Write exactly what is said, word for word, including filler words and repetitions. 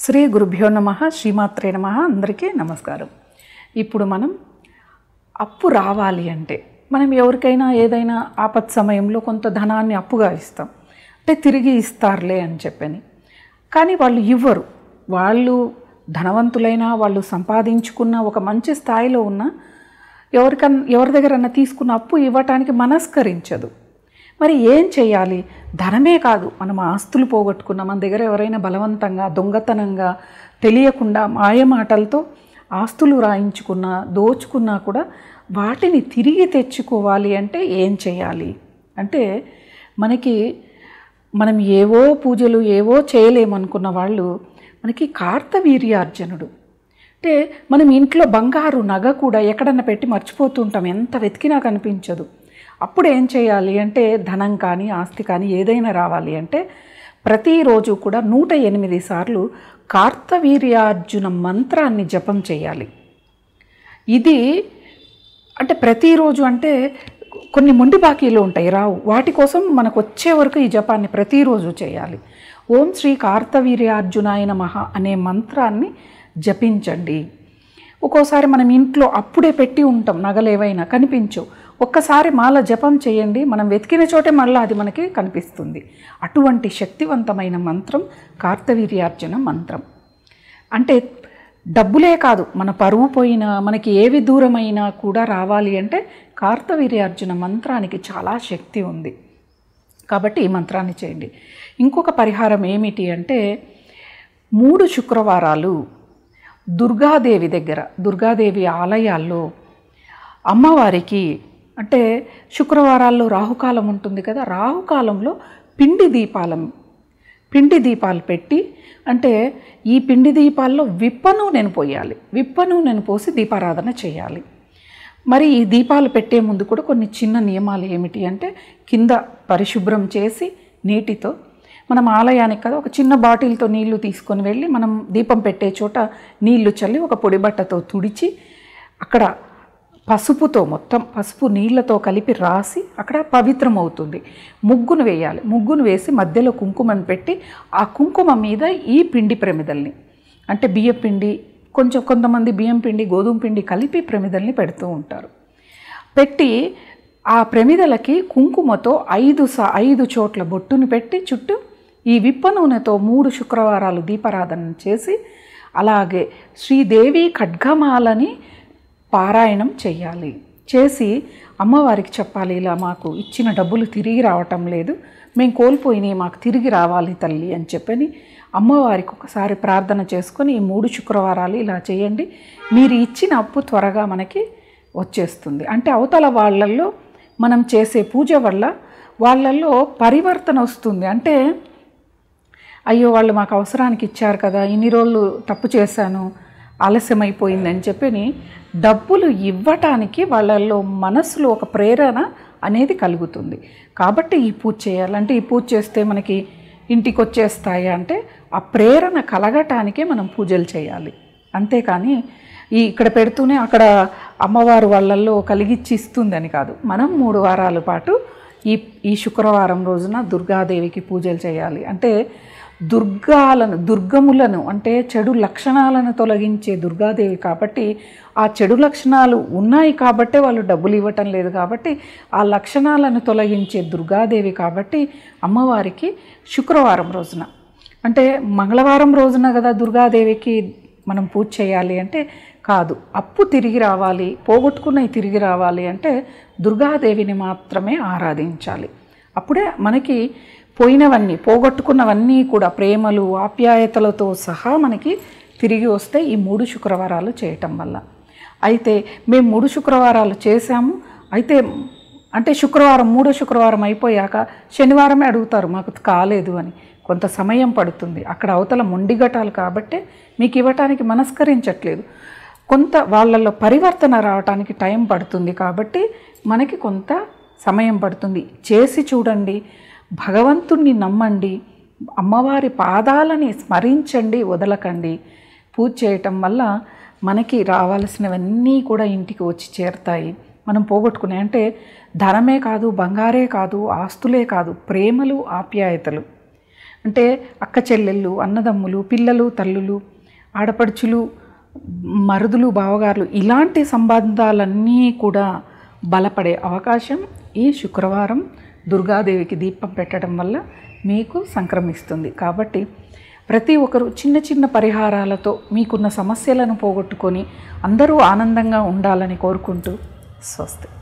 శ్రీ గురుభ్యో నమః శ్రీమాత్రే నమః అందరికీ నమస్కారం. ఇప్పుడు మనం అప్పు రావాలి అంటే మనం ఎవరికైనా ఏదైనా ఆపత్ సమయంలో కొంత ధనాన్ని అప్పుగా ఇస్తాం, అంటే తిరిగి ఇస్తారులే అని చెప్పని. కానీ వాళ్ళు ఇవ్వరు. వాళ్ళు ధనవంతులైనా వాళ్ళు సంపాదించుకున్న ఒక మంచి స్థాయిలో ఉన్న ఎవరికన్నా ఎవరి దగ్గరన్నా తీసుకున్న అప్పు ఇవ్వటానికి మనస్కరించదు. మరి ఏం చేయాలి? ధనమే కాదు, మనం ఆస్తులు పోగొట్టుకున్న మన దగ్గర ఎవరైనా బలవంతంగా దొంగతనంగా తెలియకుండా మాయమాటలతో ఆస్తులు రాయించుకున్నా దోచుకున్నా కూడా వాటిని తిరిగి తెచ్చుకోవాలి అంటే ఏం చేయాలి అంటే, మనకి మనం ఏవో పూజలు ఏవో చేయలేమనుకున్న వాళ్ళు మనకి కార్తవీర్యార్జునుడు అంటే మనం ఇంట్లో బంగారు నగ కూడా ఎక్కడన్నా పెట్టి మర్చిపోతుంటాం, ఎంత వెతికినా కనిపించదు. అప్పుడు ఏం చేయాలి అంటే, ధనం కానీ ఆస్తి కానీ ఏదైనా రావాలి అంటే ప్రతిరోజు కూడా నూట ఎనిమిది సార్లు కార్తవీర్యార్జున మంత్రాన్ని జపం చేయాలి. ఇది అంటే ప్రతిరోజు అంటే కొన్ని మొండి బాకీలు ఉంటాయి, రావు. వాటి కోసం మనకు వచ్చే వరకు ఈ జపాన్ని ప్రతిరోజు చేయాలి. ఓం శ్రీ కార్తవీర్యార్జునాయ నమః అనే మంత్రాన్ని జపించండి. ఒక్కోసారి మనం ఇంట్లో అప్పుడే పెట్టి ఉంటాం, నగలు ఏవైనా కనిపించవు. ఒక్కసారి మాల జపం చేయండి, మనం వెతికిన చోటే మళ్ళీ అది మనకి కనిపిస్తుంది. అటువంటి శక్తివంతమైన మంత్రం కార్తవీర్యార్జున మంత్రం. అంటే డబ్బులే కాదు, మన పరువు పోయినా మనకి ఏవి దూరమైనా కూడా రావాలి అంటే కార్తవీర్యార్జున మంత్రానికి చాలా శక్తి ఉంది. కాబట్టి ఈ మంత్రాన్ని చేయండి. ఇంకొక పరిహారం ఏమిటి అంటే, మూడు శుక్రవారాలు దుర్గాదేవి దగ్గర, దుర్గాదేవి ఆలయాల్లో అమ్మవారికి, అంటే శుక్రవారాల్లో రాహుకాలం ఉంటుంది కదా, రాహుకాలంలో పిండి దీపాలం పిండి దీపాలు పెట్టి, అంటే ఈ పిండి దీపాల్లో విప్ప నూనెను పోయాలి. విప్ప నూనెను పోసి దీపారాధన చేయాలి. మరి ఈ దీపాలు పెట్టే ముందు కూడా కొన్ని చిన్న నియమాలు ఏమిటి అంటే, కింద పరిశుభ్రం చేసి నీటితో, మనం ఆలయానికి కదా ఒక చిన్న బాటిల్తో నీళ్లు తీసుకొని వెళ్ళి మనం దీపం పెట్టే చోట నీళ్లు చల్లి ఒక పొడి బట్టతో తుడిచి అక్కడ పసుపుతో, మొత్తం పసుపు నీళ్లతో కలిపి రాసి అక్కడ పవిత్రం అవుతుంది. ముగ్గును వేయాలి. ముగ్గును వేసి మధ్యలో కుంకుమను పెట్టి ఆ కుంకుమ మీద ఈ పిండి ప్రమిదల్ని, అంటే బియ్యం పిండి, కొంచెం కొంతమంది బియ్యం పిండి గోధుమ పిండి కలిపి ప్రమిదల్ని పెడుతూ ఉంటారు. పెట్టి ఆ ప్రమిదలకి కుంకుమతో ఐదు సా ఐదు చోట్ల బొట్టును పెట్టి చుట్టూ ఈ విప్ప నూనెతో మూడు శుక్రవారాలు దీపారాధన చేసి, అలాగే శ్రీదేవి ఖడ్గమాలని పారాయణం చేయాలి. చేసి అమ్మవారికి చెప్పాలి, ఇలా మాకు ఇచ్చిన డబ్బులు తిరిగి రావటం లేదు, మేము కోల్పోయినాయి, మాకు తిరిగి రావాలి తల్లి అని చెప్పని అమ్మవారికి ఒకసారి ప్రార్థన చేసుకొని ఈ మూడు శుక్రవారాలు ఇలా చేయండి, మీరు ఇచ్చిన అప్పు త్వరగా మనకి వచ్చేస్తుంది. అంటే అవతల వాళ్ళల్లో మనం చేసే పూజ వల్ల వాళ్ళల్లో పరివర్తన వస్తుంది. అంటే అయ్యో వాళ్ళు మాకు అవసరానికి ఇచ్చారు కదా, ఇన్ని రోజులు తప్పు చేశాను, ఆలస్యమైపోయిందని చెప్పని డబ్బులు ఇవ్వటానికి వాళ్ళల్లో మనసులో ఒక ప్రేరణ అనేది కలుగుతుంది. కాబట్టి ఈ పూజ చేయాలంటే, ఈ పూజ చేస్తే మనకి ఇంటికి వచ్చేస్తాయి అంటే ఆ ప్రేరణ కలగటానికే మనం పూజలు చేయాలి. అంతేకాని ఈ ఇక్కడ పెడుతూనే అక్కడ అమ్మవారు వాళ్ళల్లో కలిగిచ్చి ఇస్తుందని కాదు. మనం మూడు వారాల పాటు ఈ ఈ శుక్రవారం రోజున దుర్గాదేవికి పూజలు చేయాలి. అంటే దుర్గాలను దుర్గములను అంటే చెడు లక్షణాలను తొలగించే దుర్గాదేవి కాబట్టి, ఆ చెడు లక్షణాలు ఉన్నాయి కాబట్టే వాళ్ళు డబ్బులు ఇవ్వటం లేదు కాబట్టి ఆ లక్షణాలను తొలగించే దుర్గాదేవి కాబట్టి అమ్మవారికి శుక్రవారం రోజున, అంటే మంగళవారం రోజున కదా దుర్గాదేవికి మనం పూజ చేయాలి అంటే కాదు. అప్పు తిరిగి రావాలి, పోగొట్టుకున్నవి తిరిగి రావాలి అంటే దుర్గాదేవిని మాత్రమే ఆరాధించాలి. అప్పుడే మనకి పోయినవన్నీ, పోగొట్టుకున్నవన్నీ కూడా ప్రేమలు ఆప్యాయతలతో సహా మనకి తిరిగి వస్తే ఈ మూడు శుక్రవారాలు చేయటం వల్ల. అయితే మేము మూడు శుక్రవారాలు చేశాము, అయితే అంటే శుక్రవారం మూడో శుక్రవారం అయిపోయాక శనివారమే అడుగుతారు మాకు కాలేదు అని. కొంత సమయం పడుతుంది. అక్కడ అవతల మొండిగటాలు కాబట్టి మీకు ఇవ్వటానికి మనస్కరించట్లేదు. కొంత వాళ్ళల్లో పరివర్తన రావటానికి టైం పడుతుంది కాబట్టి మనకి కొంత సమయం పడుతుంది. చేసి చూడండి, భగవంతుణ్ణి నమ్మండి, అమ్మవారి పాదాలని స్మరించండి, వదలకండి. పూజ చేయటం వల్ల మనకి రావాల్సినవన్నీ కూడా ఇంటికి వచ్చి చేరుతాయి. మనం పోగొట్టుకునే అంటే ధనమే కాదు, బంగారే కాదు, ఆస్తులే కాదు, ప్రేమలు ఆప్యాయతలు అంటే అక్క చెల్లెళ్ళు, అన్నదమ్ములు, పిల్లలు, తల్లులు, ఆడపడుచులు, మరుదులు, బావగారులు ఇలాంటి సంబంధాలన్నీ కూడా బలపడే అవకాశం ఈ శుక్రవారం దుర్గాదేవికి దీపం పెట్టడం వల్ల మీకు సంక్రమిస్తుంది. కాబట్టి ప్రతి ఒక్కరు చిన్న చిన్న పరిహారాలతో మీకున్న సమస్యలను పోగొట్టుకొని అందరూ ఆనందంగా ఉండాలని కోరుకుంటూ స్వస్తి.